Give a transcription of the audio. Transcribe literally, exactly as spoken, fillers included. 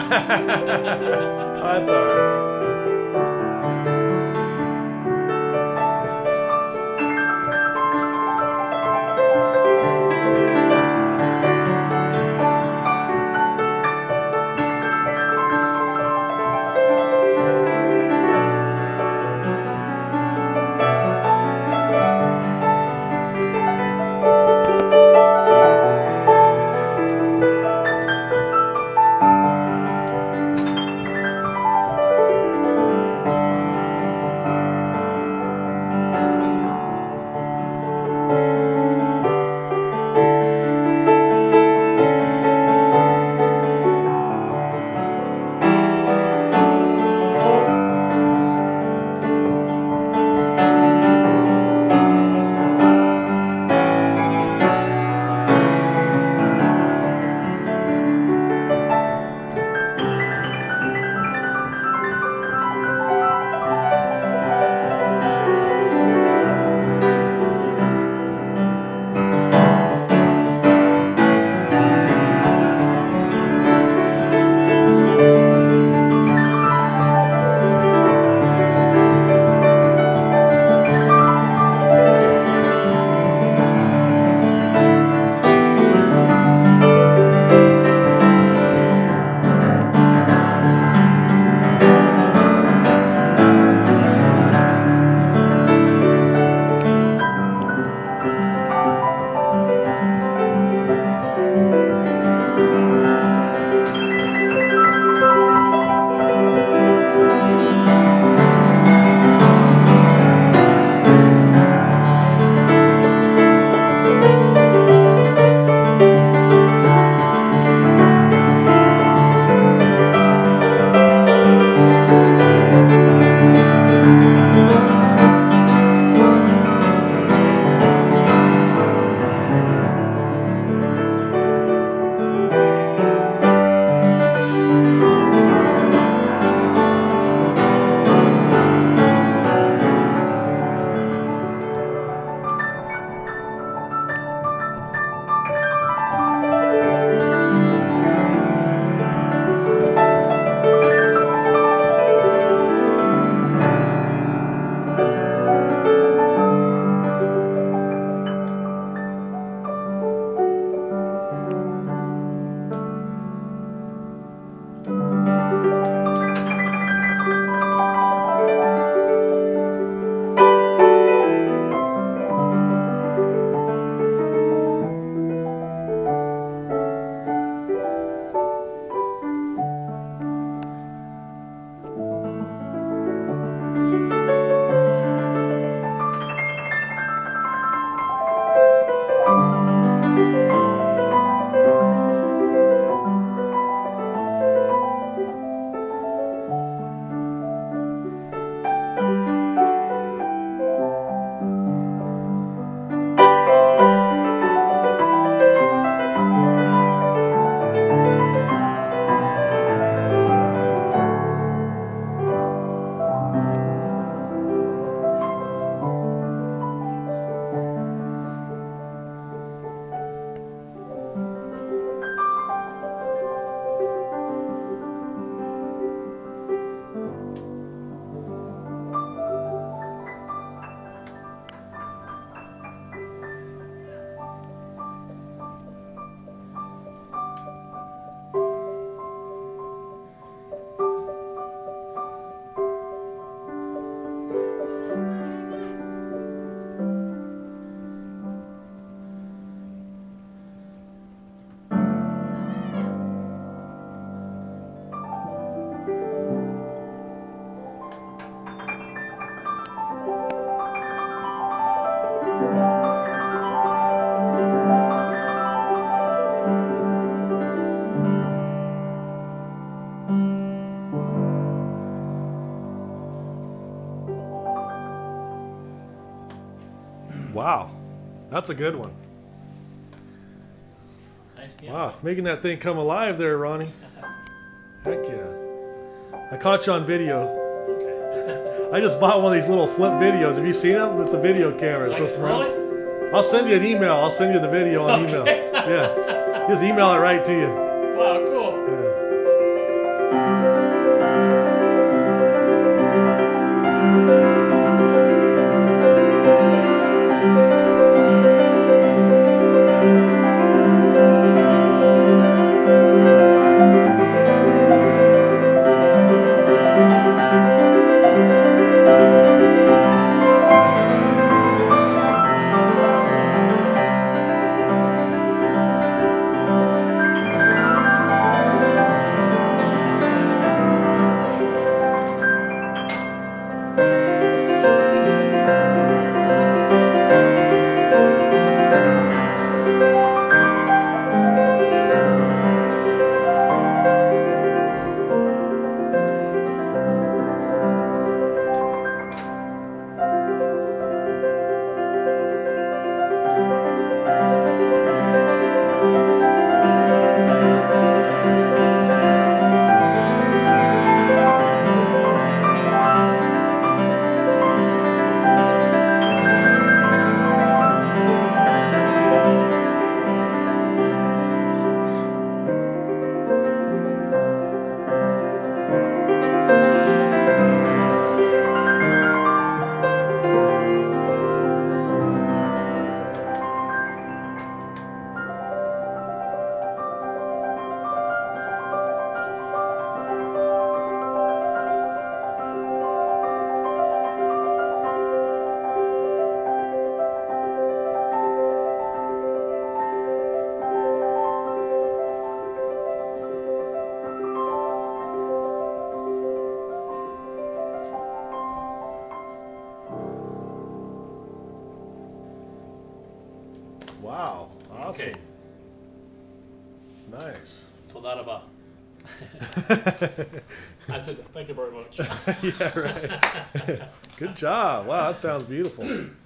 That's all right. Wow, that's a good one. Nice piano. Wow, making that thing come alive there, Ronnie. Heck yeah. I caught you on video. Okay. I just bought one of these little flip videos. Have you seen them? It's a video camera. It's so Like, small. really? I'll send you an email. I'll send you the video on Okay. email. Yeah. Just email it right to you. Wow, cool. Yeah. Wow. Awesome. Okay. Nice. Todaraba. I said, thank you very much. Yeah, right. Good job. Wow, that sounds beautiful.